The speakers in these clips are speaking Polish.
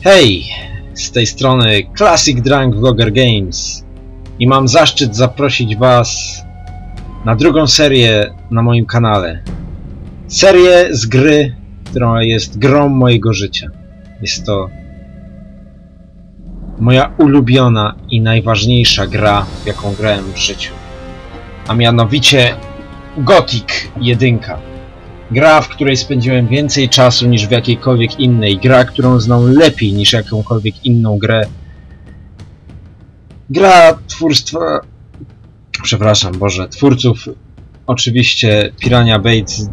Hej! Z tej strony Classic Drunk Vlogger Games i mam zaszczyt zaprosić was na drugą serię na moim kanale. Serię z gry, która jest grą mojego życia. Jest to moja ulubiona i najważniejsza gra, w jaką grałem w życiu. A mianowicie Gothic 1. Gra, w której spędziłem więcej czasu niż w jakiejkolwiek innej. Gra, którą znam lepiej niż jakąkolwiek inną grę. Gra twórstwa... Przepraszam, Boże, twórców oczywiście Piranha Bytes z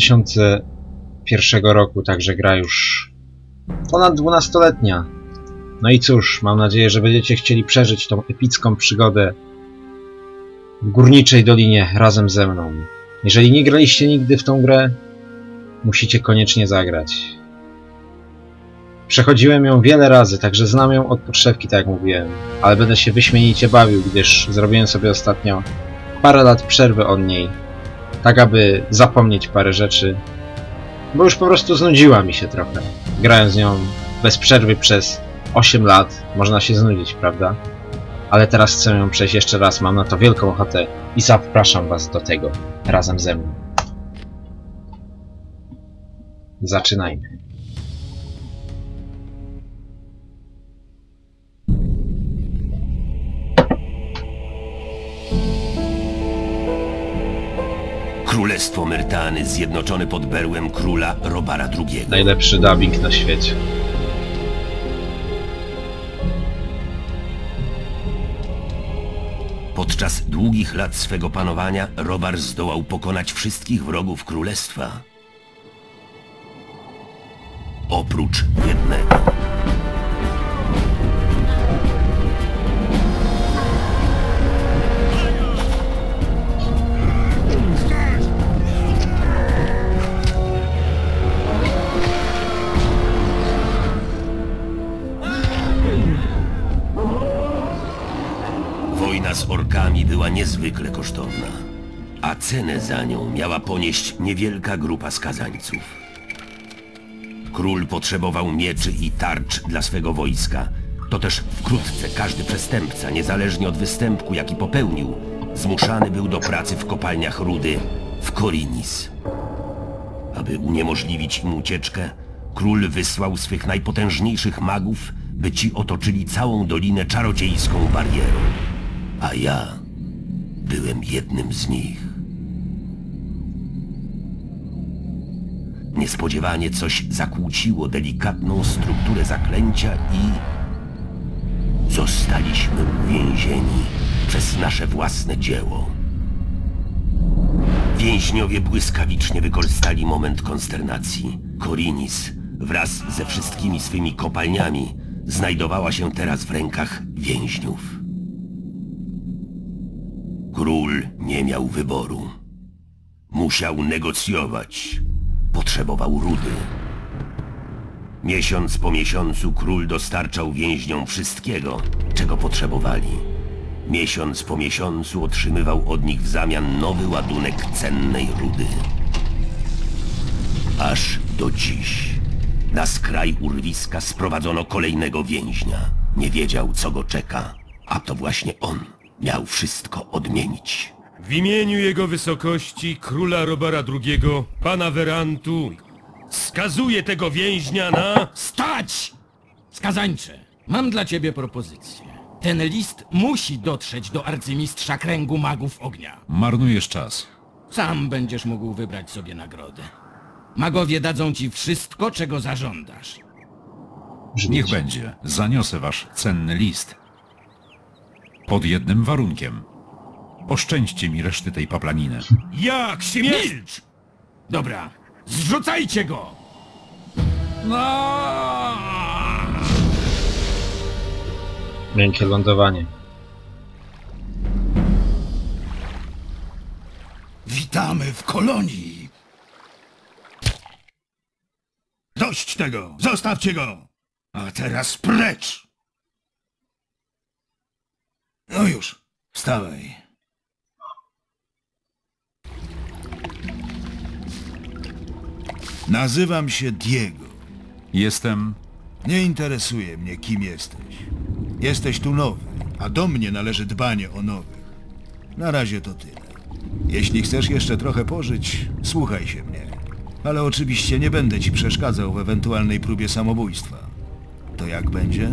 2001 roku, także gra już ponad 12-letnia. No i cóż, mam nadzieję, że będziecie chcieli przeżyć tą epicką przygodę w Górniczej Dolinie razem ze mną. Jeżeli nie graliście nigdy w tą grę, musicie koniecznie zagrać. Przechodziłem ją wiele razy, także znam ją od podszewki, tak jak mówiłem. Ale będę się wyśmienicie bawił, gdyż zrobiłem sobie ostatnio parę lat przerwy od niej. Tak, aby zapomnieć parę rzeczy. Bo już po prostu znudziła mi się trochę. Grałem z nią bez przerwy przez 8 lat. Można się znudzić, prawda? Ale teraz chcę ją przejść jeszcze raz. Mam na to wielką ochotę i zapraszam was do tego razem ze mną. Zaczynajmy. Królestwo Myrtany zjednoczone pod berłem króla Robara II. Najlepszy dubbing na świecie. Podczas długich lat swego panowania Robar zdołał pokonać wszystkich wrogów królestwa. Oprócz jednego. Wojna z orkami była niezwykle kosztowna, a cenę za nią miała ponieść niewielka grupa skazańców. Król potrzebował mieczy i tarcz dla swego wojska. To też wkrótce każdy przestępca, niezależnie od występku, jaki popełnił, zmuszany był do pracy w kopalniach rudy w Khorinis. Aby uniemożliwić im ucieczkę, król wysłał swych najpotężniejszych magów, by ci otoczyli całą dolinę czarodziejską barierą. A ja byłem jednym z nich. Niespodziewanie coś zakłóciło delikatną strukturę zaklęcia i... zostaliśmy uwięzieni przez nasze własne dzieło. Więźniowie błyskawicznie wykorzystali moment konsternacji. Khorinis wraz ze wszystkimi swymi kopalniami znajdowała się teraz w rękach więźniów. Król nie miał wyboru. Musiał negocjować. Potrzebował rudy. Miesiąc po miesiącu król dostarczał więźniom wszystkiego, czego potrzebowali. Miesiąc po miesiącu otrzymywał od nich w zamian nowy ładunek cennej rudy. Aż do dziś. Na skraj urwiska sprowadzono kolejnego więźnia. Nie wiedział, co go czeka, a to właśnie on miał wszystko odmienić. W imieniu jego wysokości, króla Robara II, pana Werantu, skazuję tego więźnia na... Stać! Skazańcze, mam dla ciebie propozycję. Ten list musi dotrzeć do arcymistrza kręgu magów ognia. Marnujesz czas. Sam będziesz mógł wybrać sobie nagrodę. Magowie dadzą ci wszystko, czego zażądasz. Niech będzie. Zaniosę wasz cenny list. Pod jednym warunkiem. Oszczędźcie mi reszty tej paplaniny. Jak śmiesz? Milcz! Dobra, zrzucajcie go! Miękkie lądowanie. Witamy w kolonii. Dość tego! Zostawcie go! A teraz precz! No już, wstawaj. Nazywam się Diego. Jestem Nie interesuje mnie, kim jesteś. Jesteś tu nowy, a do mnie należy dbanie o nowych. Na razie to tyle. Jeśli chcesz jeszcze trochę pożyć, słuchaj się mnie. Ale oczywiście nie będę ci przeszkadzał w ewentualnej próbie samobójstwa. To jak będzie?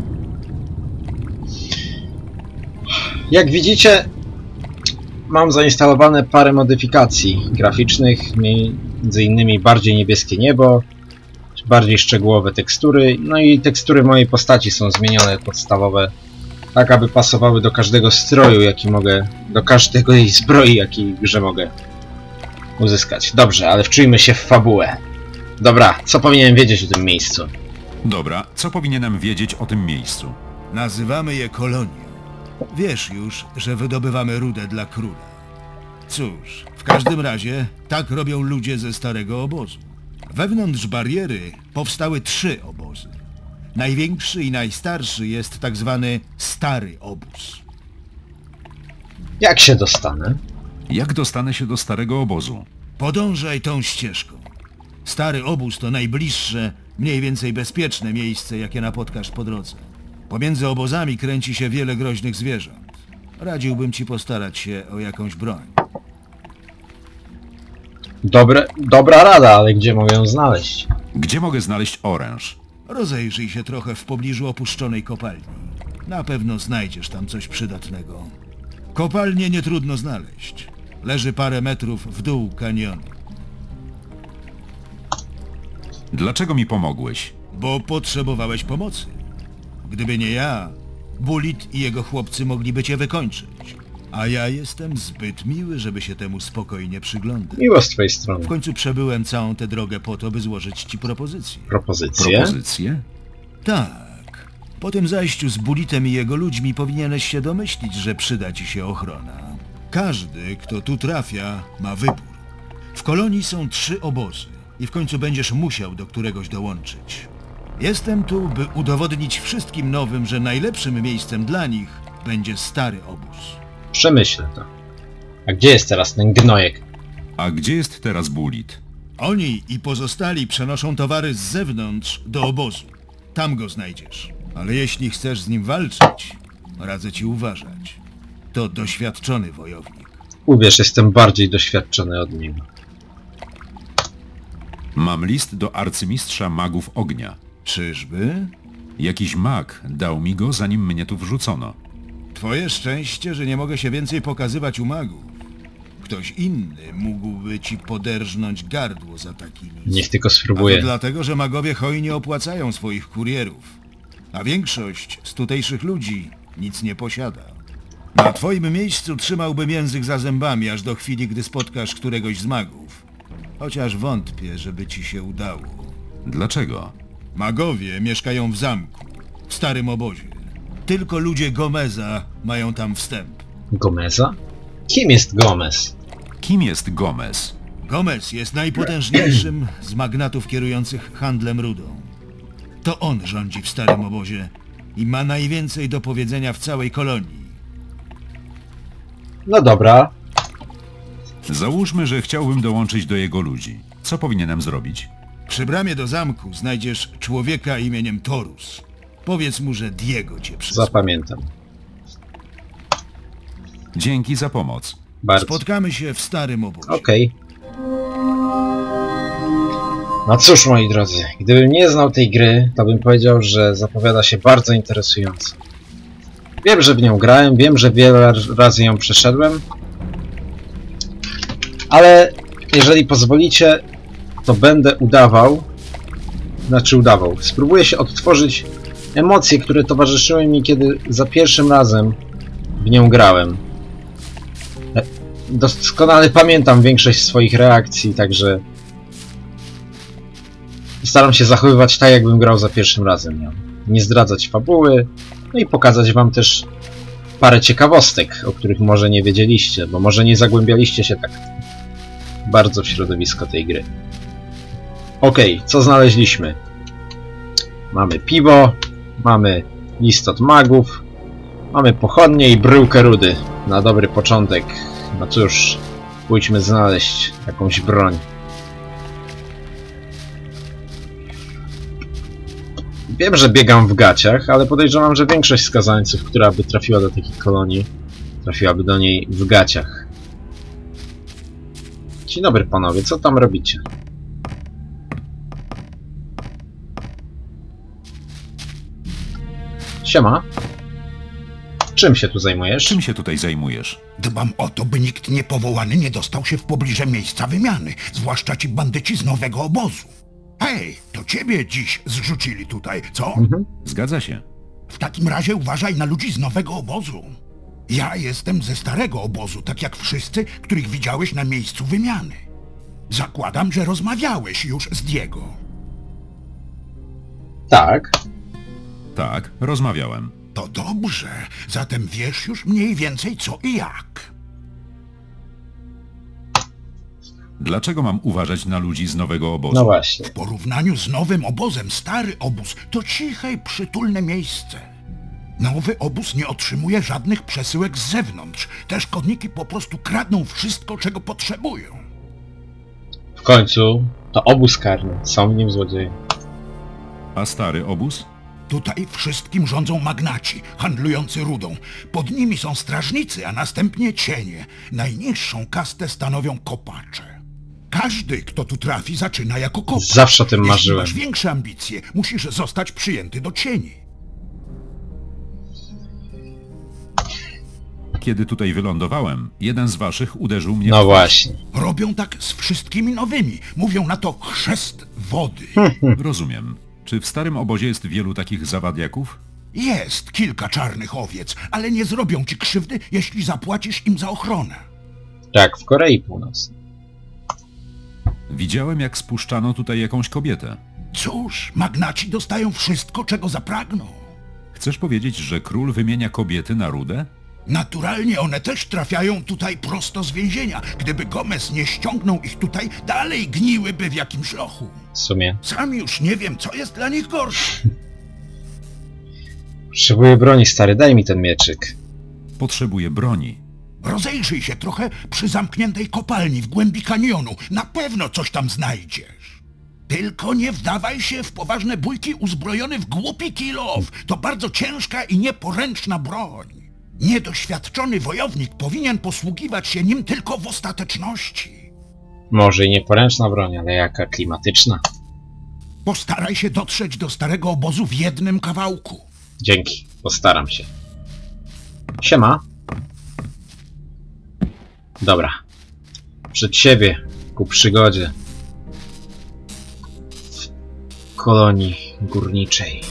Jak widzicie, mam zainstalowane parę modyfikacji graficznych, między innymi bardziej niebieskie niebo, bardziej szczegółowe tekstury, no i tekstury mojej postaci są zmienione podstawowe, tak aby pasowały do każdego stroju, jaki mogę, do każdego jej zbroi, jaki w grze mogę uzyskać. Dobrze, ale wczujmy się w fabułę. Dobra, co powinienem wiedzieć o tym miejscu? Dobra, co powinienem wiedzieć o tym miejscu? Nazywamy je kolonią. Wiesz już, że wydobywamy rudę dla króla. Cóż, w każdym razie tak robią ludzie ze starego obozu. Wewnątrz bariery powstały 3 obozy. Największy i najstarszy jest tak zwany Stary Obóz. Jak się dostanę? Jak dostanę się do starego obozu? Podążaj tą ścieżką. Stary Obóz to najbliższe, mniej więcej bezpieczne miejsce, jakie napotkasz po drodze. Pomiędzy obozami kręci się wiele groźnych zwierząt. Radziłbym ci postarać się o jakąś broń. Dobra rada, ale gdzie mogę ją znaleźć? Gdzie mogę znaleźć oręż? Rozejrzyj się trochę w pobliżu opuszczonej kopalni. Na pewno znajdziesz tam coś przydatnego. Kopalnię nie trudno znaleźć. Leży parę metrów w dół kanionu. Dlaczego mi pomogłeś? Bo potrzebowałeś pomocy. Gdyby nie ja, Bulit i jego chłopcy mogliby cię wykończyć. A ja jestem zbyt miły, żeby się temu spokojnie przyglądać. Miło z twojej strony. W końcu przebyłem całą tę drogę po to, by złożyć ci propozycję. Propozycje? Propozycje? Tak. Po tym zajściu z Bulitem i jego ludźmi powinieneś się domyślić, że przyda ci się ochrona. Każdy, kto tu trafia, ma wybór. W kolonii są 3 obozy i w końcu będziesz musiał do któregoś dołączyć. Jestem tu, by udowodnić wszystkim nowym, że najlepszym miejscem dla nich będzie Stary Obóz. Przemyślę to. A gdzie jest teraz ten gnojek? A gdzie jest teraz Bulit? Oni i pozostali przenoszą towary z zewnątrz do obozu. Tam go znajdziesz. Ale jeśli chcesz z nim walczyć, radzę ci uważać. To doświadczony wojownik. Uwierz, jestem bardziej doświadczony od niego. Mam list do arcymistrza magów ognia. Czyżby? Jakiś mag dał mi go, zanim mnie tu wrzucono. Twoje szczęście, że nie mogę się więcej pokazywać u magów. Ktoś inny mógłby ci poderżnąć gardło za taki list. Niech tylko A to spróbuję. dlatego, że magowie hojnie opłacają swoich kurierów. A większość z tutejszych ludzi nic nie posiada. Na twoim miejscu trzymałbym język za zębami, aż do chwili, gdy spotkasz któregoś z magów. Chociaż wątpię, żeby ci się udało. Dlaczego? Magowie mieszkają w zamku, w starym obozie. Tylko ludzie Gomeza mają tam wstęp. Gomeza? Kim jest Gomez? Kim jest Gomez? Gomez jest najpotężniejszym z magnatów kierujących handlem rudą. To on rządzi w starym obozie i ma najwięcej do powiedzenia w całej kolonii. No dobra. Załóżmy, że chciałbym dołączyć do jego ludzi. Co powinienem zrobić? Przy bramie do zamku znajdziesz człowieka imieniem Torus. Powiedz mu, że Diego cię przysłał. Zapamiętam. Dzięki za pomoc. Bardzo. Spotkamy się w starym obozie. Okej. No cóż, moi drodzy, gdybym nie znał tej gry, to bym powiedział, że zapowiada się bardzo interesująco. Wiem, że w nią grałem, wiem, że wiele razy ją przeszedłem, ale jeżeli pozwolicie, to będę udawał, spróbuję się odtworzyć emocje, które towarzyszyły mi, kiedy za pierwszym razem w nią grałem. Doskonale pamiętam większość swoich reakcji, także staram się zachowywać tak, jakbym grał za pierwszym razem. Nie zdradzać fabuły, no i pokazać wam też parę ciekawostek, o których może nie wiedzieliście, bo może nie zagłębialiście się tak bardzo w środowisko tej gry. Okej, co znaleźliśmy? Mamy piwo, mamy list od magów, mamy pochodnie i bryłkę rudy. Na dobry początek. No cóż, pójdźmy znaleźć jakąś broń. Wiem, że biegam w gaciach, ale podejrzewam, że większość skazańców, która by trafiła do takiej kolonii, trafiłaby do niej w gaciach. Dzień dobry panowie, co tam robicie? Siema. Czym się tu zajmujesz? Czym się tutaj zajmujesz? Dbam o to, by nikt niepowołany nie dostał się w pobliże miejsca wymiany, zwłaszcza ci bandyci z nowego obozu. Hej, to ciebie dziś zrzucili tutaj, co? Zgadza się. W takim razie uważaj na ludzi z nowego obozu. Ja jestem ze starego obozu, tak jak wszyscy, których widziałeś na miejscu wymiany. Zakładam, że rozmawiałeś już z Diego. Tak. Tak, rozmawiałem. To dobrze, zatem wiesz już mniej więcej co i jak. Dlaczego mam uważać na ludzi z nowego obozu? No właśnie. W porównaniu z nowym obozem, stary obóz to ciche i przytulne miejsce. Nowy obóz nie otrzymuje żadnych przesyłek z zewnątrz. Te szkodniki po prostu kradną wszystko, czego potrzebują. W końcu to obóz karny. Są w nim złodzieje. A stary obóz? Tutaj wszystkim rządzą magnaci, handlujący rudą. Pod nimi są strażnicy, a następnie cienie. Najniższą kastę stanowią kopacze. Każdy, kto tu trafi, zaczyna jako kopacz. Zawsze o tym Jeśli marzyłem. masz większe ambicje, musisz zostać przyjęty do cieni. Kiedy tutaj wylądowałem, jeden z waszych uderzył mnie No w twarz. właśnie. Robią tak z wszystkimi nowymi. Mówią na to chrzest wody. Rozumiem. Czy w starym obozie jest wielu takich zawadiaków? Jest kilka czarnych owiec, ale nie zrobią ci krzywdy, jeśli zapłacisz im za ochronę. Jak w Korei Północnej. Widziałem, jak spuszczano tutaj jakąś kobietę. Cóż, magnaci dostają wszystko, czego zapragną. Chcesz powiedzieć, że król wymienia kobiety na rudę? Naturalnie one też trafiają tutaj prosto z więzienia. Gdyby Gomez nie ściągnął ich tutaj, dalej gniłyby w jakimś lochu. W sumie. Sam już nie wiem, co jest dla nich gorsze. Potrzebuję broni, stary. Daj mi ten mieczyk. Potrzebuję broni. Rozejrzyj się trochę przy zamkniętej kopalni w głębi kanionu. Na pewno coś tam znajdziesz. Tylko nie wdawaj się w poważne bójki uzbrojony w głupi kilof. To bardzo ciężka i nieporęczna broń. Niedoświadczony wojownik powinien posługiwać się nim tylko w ostateczności. Może i nieporęczna broń, ale jaka klimatyczna. Postaraj się dotrzeć do starego obozu w jednym kawałku. Dzięki. Postaram się. Siema. Dobra. Przed siebie. Ku przygodzie. W kolonii górniczej.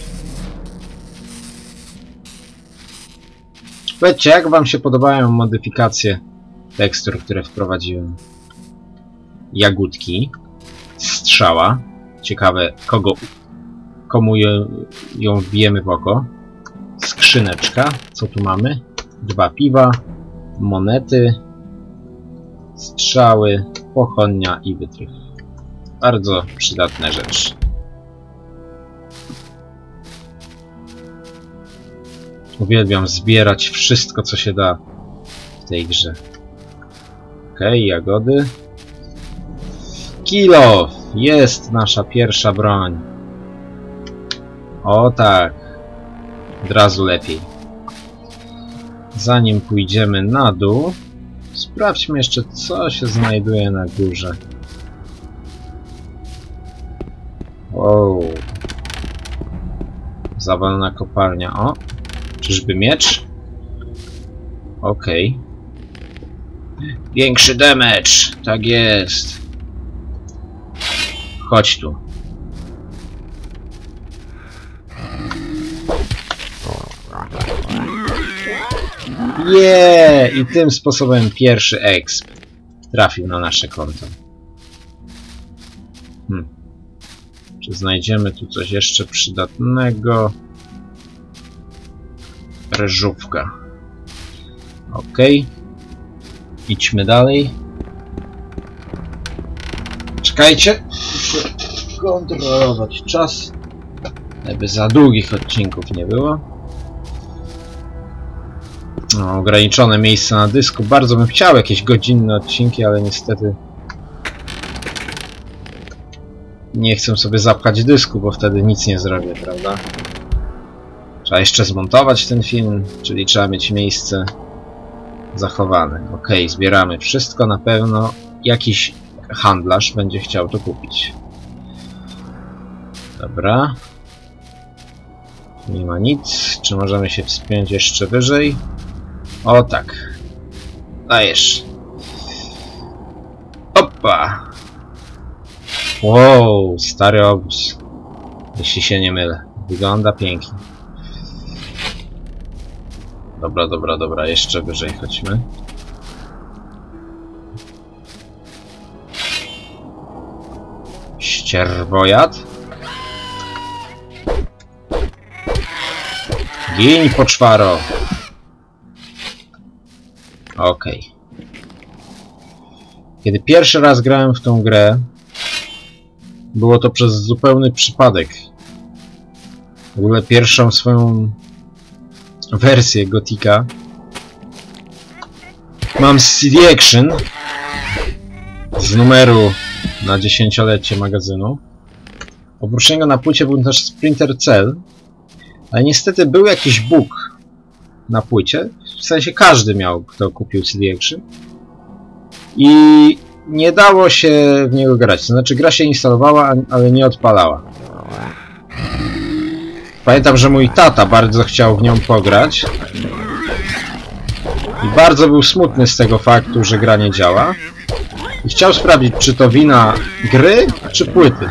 Powiedzcie, jak wam się podobają modyfikacje tekstur, które wprowadziłem? Jagódki. Strzała. Ciekawe, komu ją wbijemy w oko. Skrzyneczka. Co tu mamy? 2 piwa. Monety. Strzały. Pochodnia i wytrych. Bardzo przydatne rzeczy. Uwielbiam zbierać wszystko, co się da w tej grze. Okej, jagody. Kilo! Jest nasza pierwsza broń. O tak. Od razu lepiej. Zanim pójdziemy na dół, sprawdźmy jeszcze, co się znajduje na górze. Wow. Zawalna kopalnia. O! Czyżby miecz? Okej. Większy damage! Tak jest. Chodź tu. I tym sposobem pierwszy exp trafił na nasze konto. Czy znajdziemy tu coś jeszcze przydatnego? Ryżówka. Okej. Idźmy dalej. Czekajcie. Muszę kontrolować czas. Żeby za długich odcinków nie było. No, ograniczone miejsce na dysku. Bardzo bym chciał jakieś godzinne odcinki, ale niestety nie chcę sobie zapchać dysku, bo wtedy nic nie zrobię, prawda? Trzeba jeszcze zmontować ten film, czyli trzeba mieć miejsce zachowane. Ok, zbieramy wszystko, na pewno jakiś handlarz będzie chciał to kupić. Dobra. Nie ma nic. Czy możemy się wspiąć jeszcze wyżej? O tak. Dajesz. Opa! Wow, stary obóz. Jeśli się nie mylę. Wygląda pięknie. Dobra, dobra, dobra. Jeszcze wyżej chodźmy. Ścierwojad? Gin, poczwaro! Okej. Kiedy pierwszy raz grałem w tą grę, było to przez zupełny przypadek. W ogóle pierwszą swoją wersję Gotika mam z CD Action z numeru na 10-lecie magazynu. Oprócz niego na płycie był też Splinter Cell, ale niestety był jakiś bóg na płycie, w sensie każdy miał, kto kupił CD Action, i nie dało się w niego grać, to znaczy gra się instalowała, ale nie odpalała. Pamiętam, że mój tata bardzo chciał w nią pograć i bardzo był smutny z tego faktu, że gra nie działa i chciał sprawdzić, czy to wina gry, czy płyty.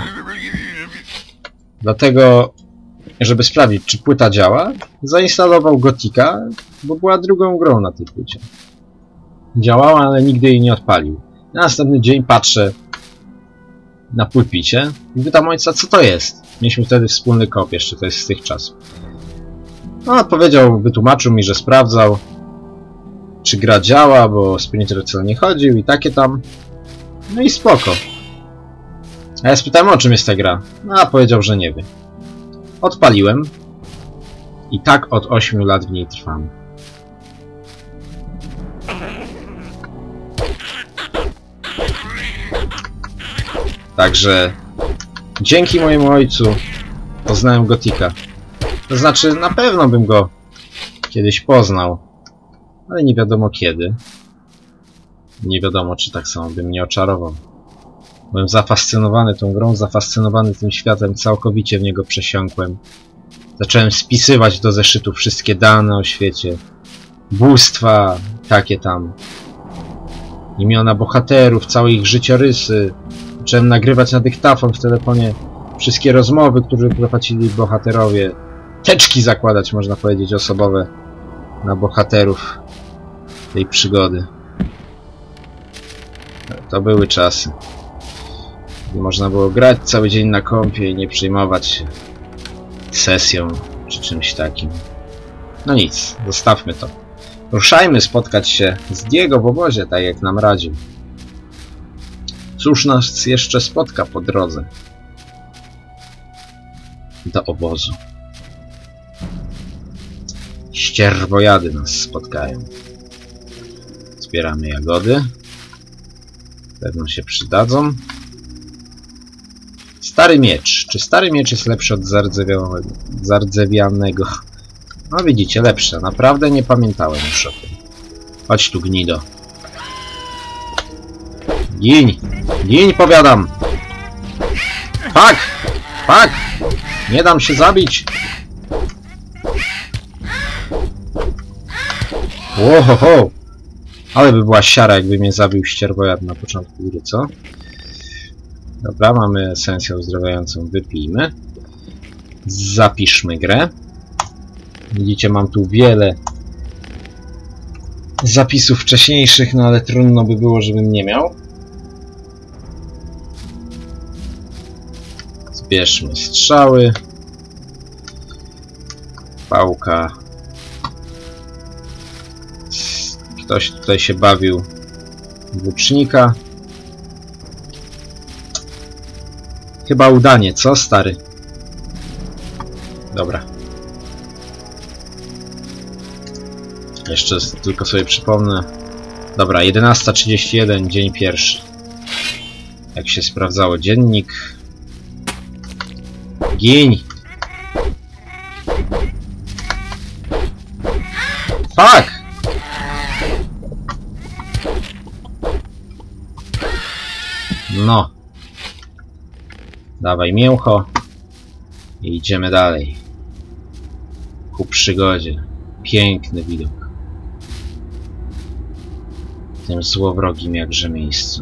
Dlatego, żeby sprawdzić, czy płyta działa, zainstalował Gotika, bo była drugą grą na tej płycie. Działała, ale nigdy jej nie odpalił. Na następny dzień patrzę na pulpicie i pytam ojca, co to jest. Mieliśmy wtedy wspólny kop, jeszcze to jest z tych czasów. No, powiedział, wytłumaczył mi, że sprawdzał, czy gra działa, bo Splinter Cell nie chodził i takie tam. No i spoko. A ja spytałem, o czym jest ta gra. No, a powiedział, że nie wie. Odpaliłem i tak od 8 lat w niej trwam. Także dzięki mojemu ojcu poznałem Gotika. To znaczy, na pewno bym go kiedyś poznał, ale nie wiadomo kiedy. Nie wiadomo, czy tak samo bym nie oczarował. Byłem zafascynowany tą grą, zafascynowany tym światem, całkowicie w niego przesiąkłem. Zacząłem spisywać do zeszytu wszystkie dane o świecie. Bóstwa, takie tam. Imiona bohaterów, całe ich życiorysy. Zacząłem nagrywać na dyktafon w telefonie wszystkie rozmowy, które prowadzili bohaterowie. Teczki zakładać, można powiedzieć, osobowe na bohaterów tej przygody. To były czasy. Można było grać cały dzień na kompie i nie przejmować się sesją czy czymś takim. No nic, zostawmy to. Ruszajmy spotkać się z Diego w obozie, tak jak nam radził. Cóż nas jeszcze spotka po drodze do obozu? Ścierwojady nas spotkają. Zbieramy jagody. Pewno się przydadzą. Stary miecz. Czy stary miecz jest lepszy od zardzewianego? No widzicie, lepsze. Naprawdę nie pamiętałem już o tym. Chodź tu, gnido. Giń! Giń, powiadam! Pak! Pak! Nie dam się zabić! Łohoho! Ale by była siara, jakby mnie zabił ścierwojad na początku gry, co? Dobra, mamy esencję uzdrawiającą, wypijmy. Zapiszmy grę. Widzicie, mam tu wiele zapisów wcześniejszych, no ale trudno by było, żebym nie miał. Zbierzmy strzały. Pałka. Ktoś tutaj się bawił w łucznika. Chyba udanie, co stary? Dobra. Jeszcze tylko sobie przypomnę. Dobra, 11:31, dzień pierwszy. Jak się sprawdzało dziennik. Gin! Fuck! No. Dawaj mięcho. I idziemy dalej. Ku przygodzie. Piękny widok. W tym złowrogim jakże miejscu.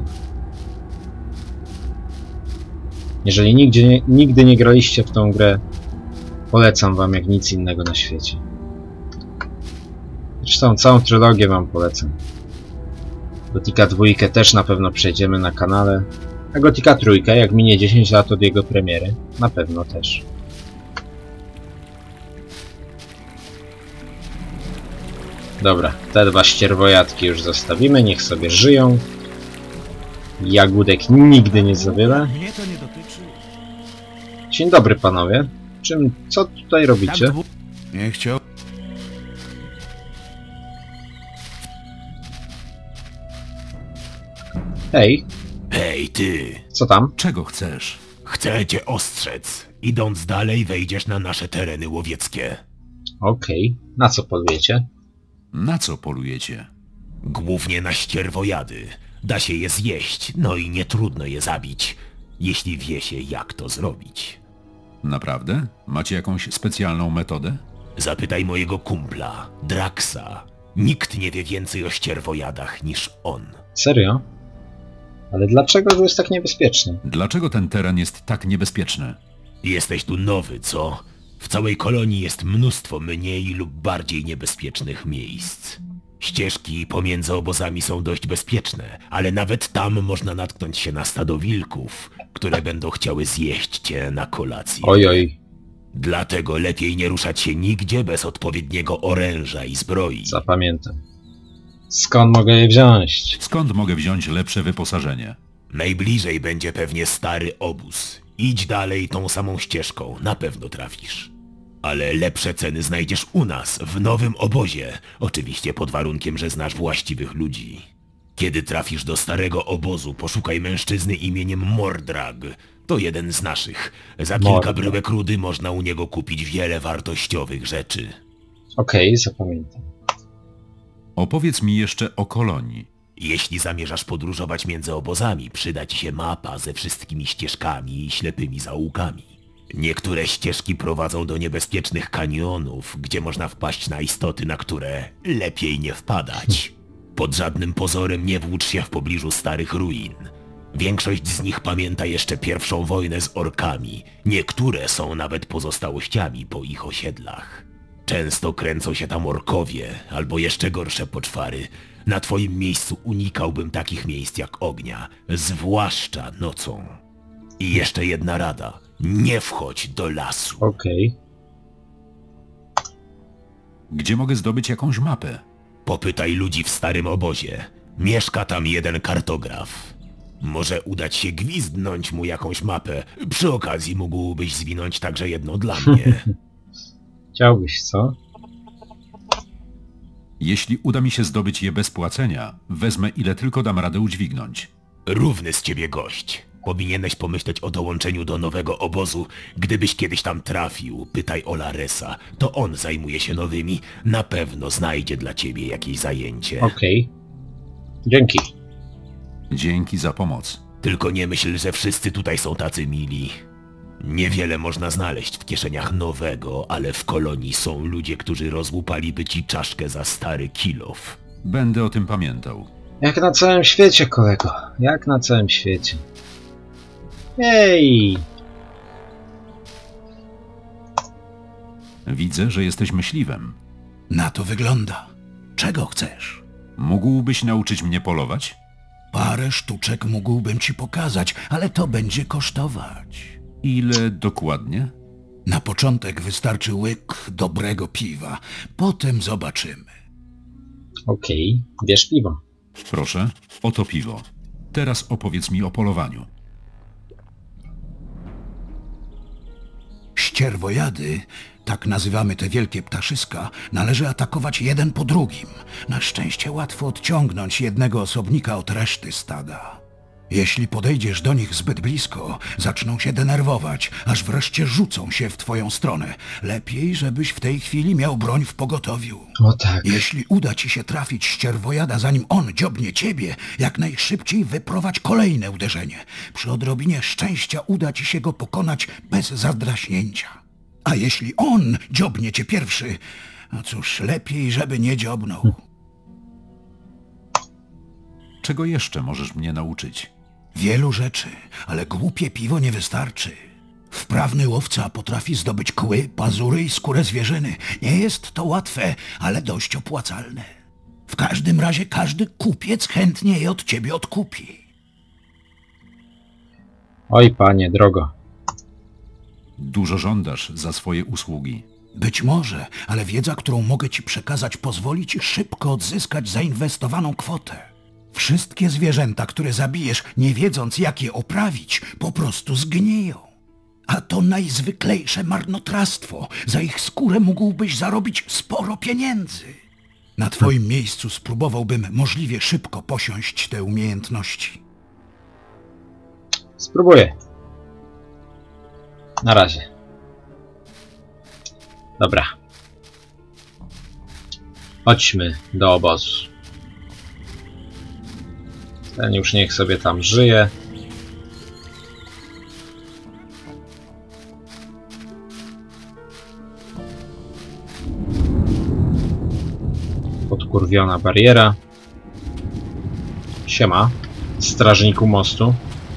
Jeżeli nigdy nie graliście w tą grę, polecam wam jak nic innego na świecie. Zresztą całą trylogię wam polecam. Gothica 2 też na pewno przejdziemy na kanale, a Gothica 3, jak minie 10 lat od jego premiery, na pewno też. Dobra, te dwa ścierwojadki już zostawimy, niech sobie żyją. Jagódek nigdy nie zawiele. Mnie to nie dotyczy. Dzień dobry panowie. Co tutaj robicie? Nie chciał. Hej, Hej, ty! co tam? Czego chcesz? Chcę cię ostrzec. Idąc dalej, wejdziesz na nasze tereny łowieckie. Okej, na co polujecie? Na co polujecie? Głównie na ścierwojady. Da się je zjeść, no i nie trudno je zabić, jeśli wie się, jak to zrobić. Naprawdę? Macie jakąś specjalną metodę? Zapytaj mojego kumpla, Draxa. Nikt nie wie więcej o ścierwojadach niż on. Serio? Ale dlaczego to jest tak niebezpieczne? Dlaczego ten teren jest tak niebezpieczny? Jesteś tu nowy, co? W całej kolonii jest mnóstwo mniej lub bardziej niebezpiecznych miejsc. Ścieżki pomiędzy obozami są dość bezpieczne, ale nawet tam można natknąć się na stado wilków, które będą chciały zjeść cię na kolację. Ojoj, Dlatego lepiej nie ruszać się nigdzie bez odpowiedniego oręża i zbroi. zapamiętam. Skąd mogę je wziąć? Skąd mogę wziąć lepsze wyposażenie? Najbliżej będzie pewnie stary obóz. Idź dalej tą samą ścieżką, na pewno trafisz. Ale lepsze ceny znajdziesz u nas, w nowym obozie. Oczywiście pod warunkiem, że znasz właściwych ludzi. Kiedy trafisz do starego obozu, poszukaj mężczyzny imieniem Mordrag. To jeden z naszych. Za kilka Mordrag. bryłek rudy można u niego kupić wiele wartościowych rzeczy. Okej, zapamiętam. Opowiedz mi jeszcze o kolonii. Jeśli zamierzasz podróżować między obozami, przyda ci się mapa ze wszystkimi ścieżkami i ślepymi zaułkami. Niektóre ścieżki prowadzą do niebezpiecznych kanionów, gdzie można wpaść na istoty, na które lepiej nie wpadać. Pod żadnym pozorem nie włócz się w pobliżu starych ruin. Większość z nich pamięta jeszcze pierwszą wojnę z orkami. Niektóre są nawet pozostałościami po ich osiedlach. Często kręcą się tam orkowie, albo jeszcze gorsze poczwary. Na twoim miejscu unikałbym takich miejsc jak ognia, zwłaszcza nocą. I jeszcze jedna rada. Nie wchodź do lasu. Okej. Gdzie mogę zdobyć jakąś mapę? Popytaj ludzi w starym obozie. Mieszka tam jeden kartograf. Może udać się gwizdnąć mu jakąś mapę. Przy okazji mógłbyś zwinąć także jedno dla mnie. Chciałbyś, co? Jeśli uda mi się zdobyć je bez płacenia, wezmę ile tylko dam radę udźwignąć. Równy z ciebie gość. Powinieneś pomyśleć o dołączeniu do nowego obozu. Gdybyś kiedyś tam trafił, pytaj o Laresa. To on zajmuje się nowymi. Na pewno znajdzie dla ciebie jakieś zajęcie. Okej. Dzięki. Dzięki za pomoc. Tylko nie myśl, że wszyscy tutaj są tacy mili. Niewiele można znaleźć w kieszeniach nowego, ale w kolonii są ludzie, którzy rozłupaliby ci czaszkę za stary kilof. Będę o tym pamiętał. Jak na całym świecie, kolego. Jak na całym świecie. Ej! Widzę, że jesteś myśliwym. Na to wygląda. Czego chcesz? Mógłbyś nauczyć mnie polować? Parę sztuczek mógłbym ci pokazać, ale to będzie kosztować. Ile dokładnie? Na początek wystarczy łyk dobrego piwa. Potem zobaczymy. Okej, bierz piwo. Proszę, oto piwo. Teraz opowiedz mi o polowaniu. Ścierwojady, tak nazywamy te wielkie ptaszyska, należy atakować jeden po drugim. Na szczęście łatwo odciągnąć jednego osobnika od reszty stada. Jeśli podejdziesz do nich zbyt blisko, zaczną się denerwować, aż wreszcie rzucą się w twoją stronę. Lepiej, żebyś w tej chwili miał broń w pogotowiu. O tak. Jeśli uda ci się trafić ścierwojada, zanim on dziobnie ciebie, jak najszybciej wyprowadź kolejne uderzenie. Przy odrobinie szczęścia uda ci się go pokonać bez zadraśnięcia. A jeśli on dziobnie cię pierwszy, no cóż, lepiej, żeby nie dziobnął. Czego jeszcze możesz mnie nauczyć? Wielu rzeczy, ale głupie piwo nie wystarczy. Wprawny łowca potrafi zdobyć kły, pazury i skórę zwierzyny. Nie jest to łatwe, ale dość opłacalne. W każdym razie każdy kupiec chętnie je od ciebie odkupi. Oj, panie, drogo. Dużo żądasz za swoje usługi. Być może, ale wiedza, którą mogę ci przekazać, pozwoli ci szybko odzyskać zainwestowaną kwotę. Wszystkie zwierzęta, które zabijesz, nie wiedząc jak je oprawić, po prostu zgniją. A to najzwyklejsze marnotrawstwo. Za ich skórę mógłbyś zarobić sporo pieniędzy. Na twoim miejscu spróbowałbym możliwie szybko posiąść te umiejętności. Spróbuję. Na razie. Dobra. Chodźmy do obozu. Ten już niech sobie tam żyje. Podkurwiona bariera. Siema, strażniku mostu.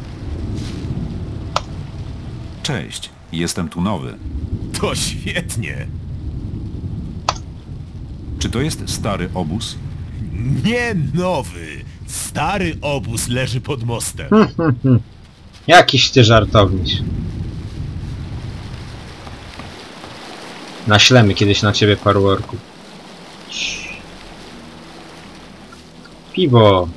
Cześć, jestem tu nowy. To świetnie! Czy to jest stary obóz? Nie nowy! Stary obóz leży pod mostem. Jakiś ty żartowniś. Naślemy kiedyś na ciebie paru orków. Piwo.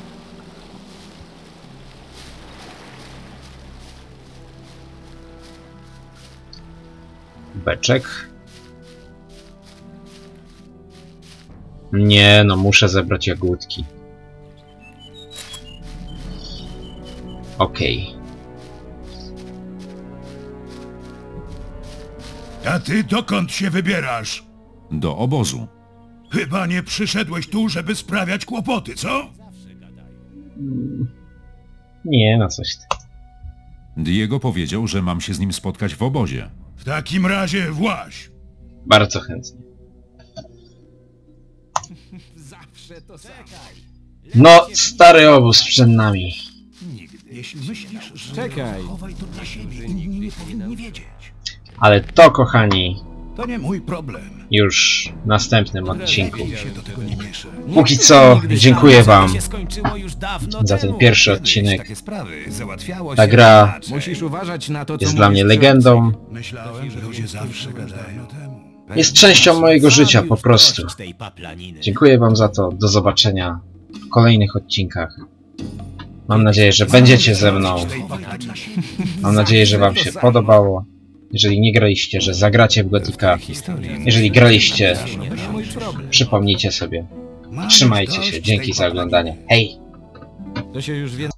Beczek. Nie, no muszę zebrać jagódki. Okej. A ty dokąd się wybierasz? Do obozu. Chyba nie przyszedłeś tu, żeby sprawiać kłopoty, co? Nie, no coś ty. Diego powiedział, że mam się z nim spotkać w obozie. W takim razie właź. Bardzo chętnie. No, stary obóz przed nami. Jeśli myślisz, że Czekaj. chowaj to dla siebie, inni nie powinni wiedzieć. Ale to, kochani, To nie mój problem. już w następnym odcinku. Się do tego nie mieszam. Póki co, dziękuję wam się skończyło już dawno za ten temu. pierwszy Kiedyś odcinek. takie sprawy załatwiało Ta się gra inaczej. Musisz uważać na to, co jest dla mnie mówisz, legendą. Myślałem, że ludzie zawsze gadają temu. Jest częścią mojego życia po prostu. Tej paplaniny. Dziękuję wam za to. Do zobaczenia w kolejnych odcinkach. Mam nadzieję, że będziecie ze mną. Mam nadzieję, że wam się podobało. Jeżeli nie graliście, że zagracie w Gothica. Jeżeli graliście, przypomnijcie sobie. Trzymajcie się. Dzięki za oglądanie. Hej! To się już więcej